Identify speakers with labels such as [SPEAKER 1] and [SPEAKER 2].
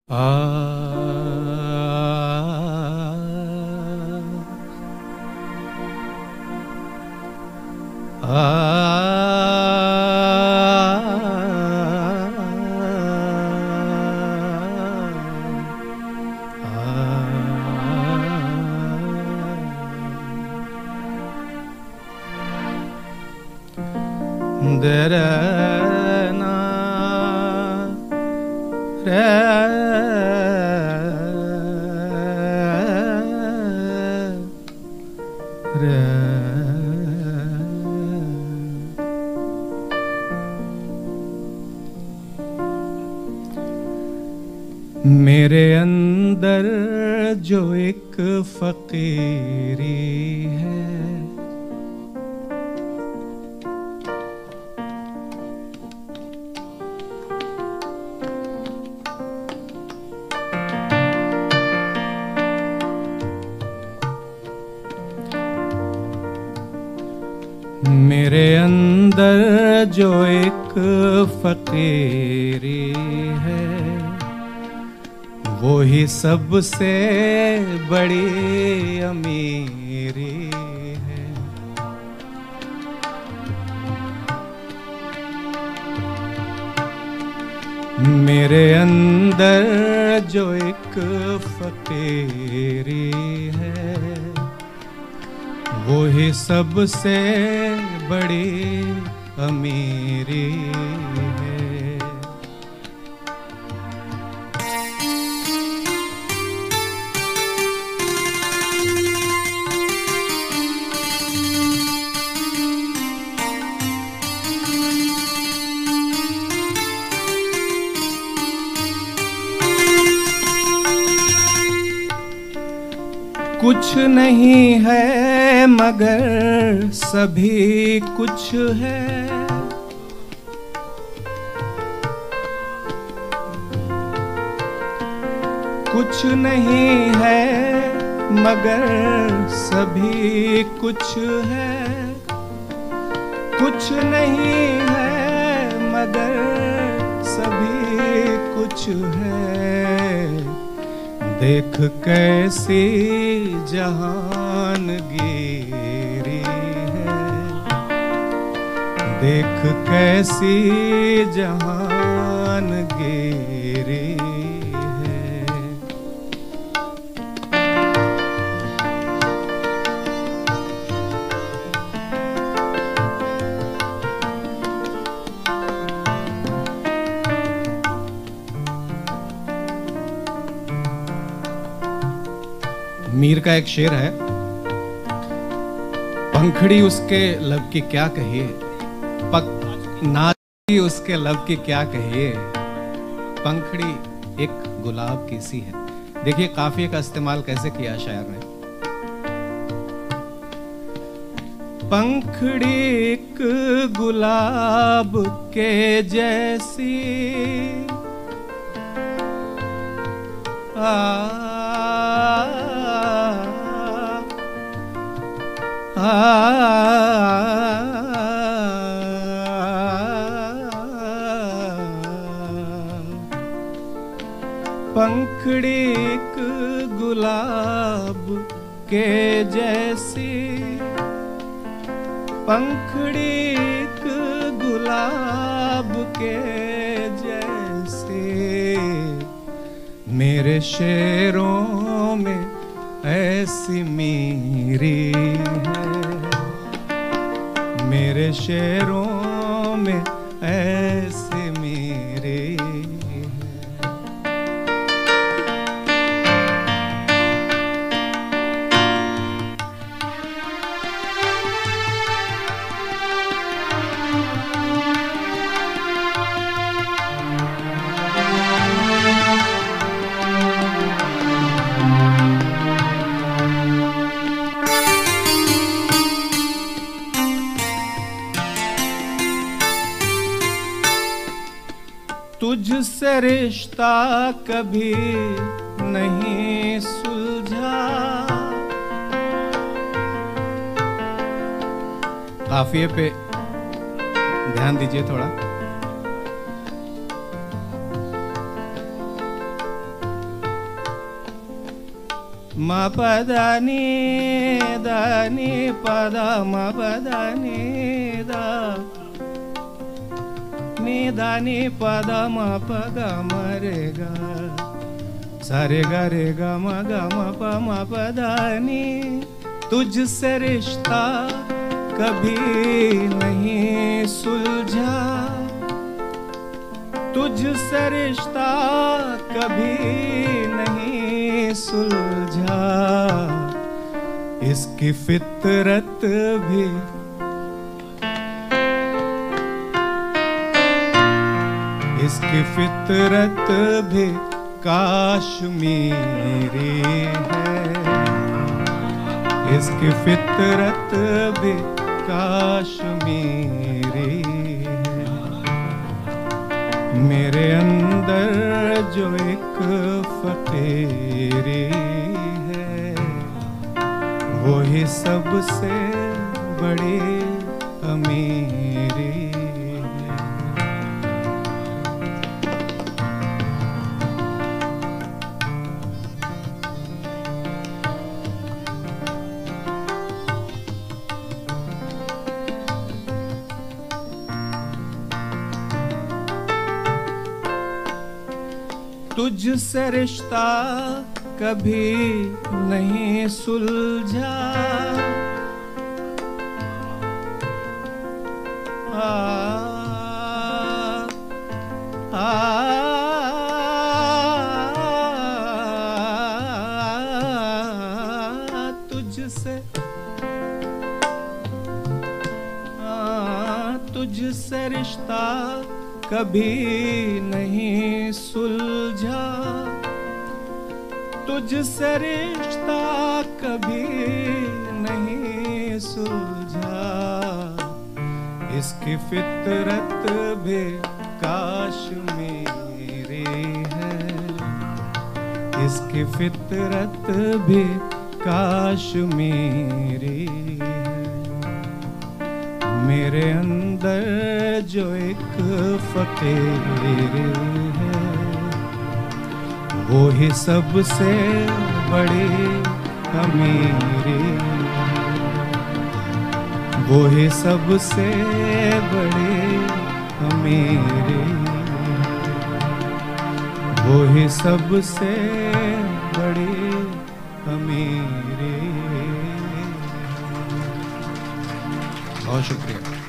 [SPEAKER 1] आ दरना रे रे मेरे अंदर जो एक फकीरी है, मेरे अंदर जो एक फकीरी है, वो ही सबसे बड़ी अमीरी है। मेरे अंदर जो एक फकीरी है, वो ही सबसे बड़ी अमीरी है। कुछ नहीं है मगर सभी कुछ है, कुछ नहीं है मगर सभी कुछ है, कुछ नहीं है मगर सभी कुछ है। देख कैसी जहानगीरी है, देख कैसी जहानगीरी है। मीर का एक शेर है, पंखड़ी उसके लब की क्या कहिए, नाची उसके लब की क्या कहिए, पंखड़ी एक गुलाब की सी है। देखिए काफिये का इस्तेमाल कैसे किया शायर ने। पंखड़ी एक गुलाब के जैसी, पंखड़ी एक गुलाब के जैसी, पंखड़ी एक गुलाब के जैसे, मेरे शेरों में ऐसी मीरी है, मेरे शेरों में ऐसी मीरी है। तुझसे रिश्ता कभी नहीं सुलझा। काफिये पे ध्यान दीजिए थोड़ा। म पदानी दानी पदा म पदानी दा नी दानी पदा म प ग म रे गा सारे गा रे गा म प म पदानी। तुझसे रिश्ता कभी नहीं सुलझा, तुझसे रिश्ता कभी नहीं सुलझा, इसकी फितरत भी इसकी फितरत भी काश्मीरी है, इसकी फितरत भी काश्मीरी है। मेरे अंदर जो एक फकीरी है, वो ही सबसे बड़ी अमीरी है। तुझसे रिश्ता कभी नहीं सुलझा, तुझसे रिश्ता कभी नहीं सुलझा, तुझसे रिश्ता कभी नहीं सुलझा, इसकी फितरत भी काश्मीरी है, इसकी फितरत भी काश्मीरी है। मेरे अंदर जो एक फकीर है, वो ही सबसे बड़ी अमीरी, वो ही सबसे बड़ी अमीरी, वो ही सबसे बड़ी अमीरी। बहुत शुक्रिया।